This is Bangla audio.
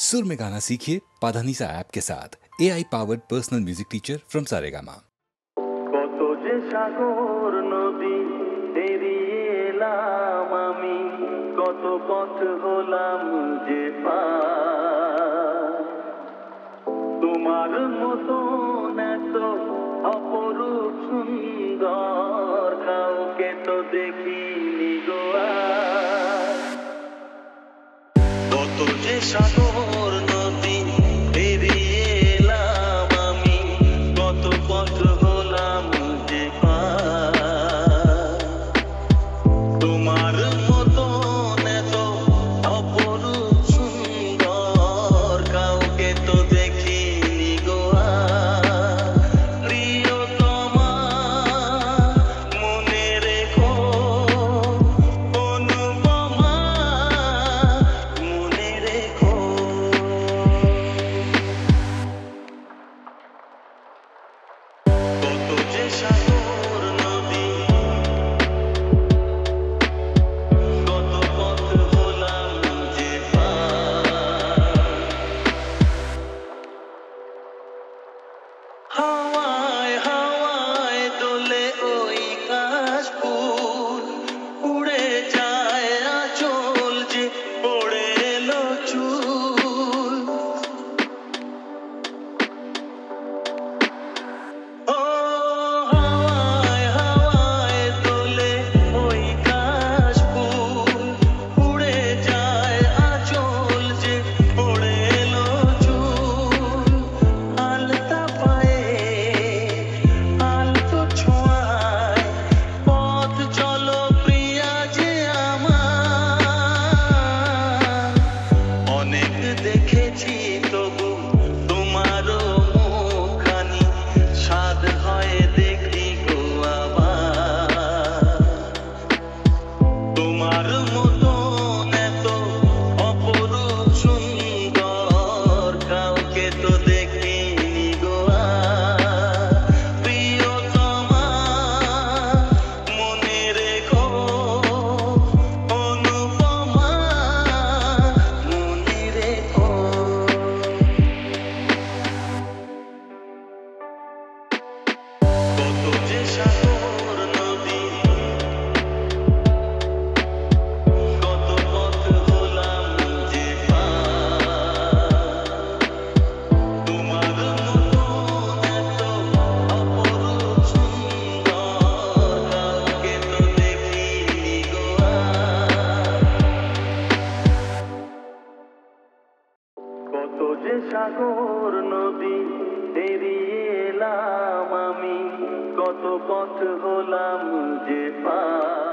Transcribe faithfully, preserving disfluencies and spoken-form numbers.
सुर में गाना सीखिए पाधानीसा ऐप के साथ। A I powered personal music teacher from Saregama. কত যে সাগর নদী পেরিয়ে এলাম আমি, কত পথ হলাম যে পার। তোমার মতন এত অপরূপ সুন্দর কাউকে তো দেখিনি গো আর। কত যে সাগর নদী পেরিয়ে এলাম আমি, কত পথ হলাম যে পার। তোমার মতন এত অপরূপ সুন্দর কাউকে তো দেখিনি গো আর। প্রিয়তমা মনে রেখো, অনুপমা মনে রেখো। কত যে সাগর নদী, কত পথ হলাম যে পার। হাওয়ায় হাওয়ায় দোলে ওই কাশফুল, উড়ে যায় আঁচল যে পড়ে এলো চুল। ও হাওয়ায় হাওয়ায় দোলে ওই কাশফুল, উড়ে যায় আঁচল যে পড়ে এলো চুল। আলতা পায়ে আলতো ছোঁয়ায় পথ চলো প্রিয়া যে আমার। অনেক দেখেছি তবু তোমারও মুখখানি, স্বাদ হয় দেখি গো আবার। তোমার মতন এত অপরূপ সুন্দর কাউকে তো দেখিনি গো আর। প্রিয়তমা মনে রেখো, অনুপমা মনে রেখো। কত যে সাগর নদী, কত পথ হলাম যে পার। তোমার মতন এত অপরূপ সুন্দর কাউকে তো দেখিনি গো আর। কত যে সাগর নদী পেরিয়ে এলাম আমি, কত পথ হলাম যে পার।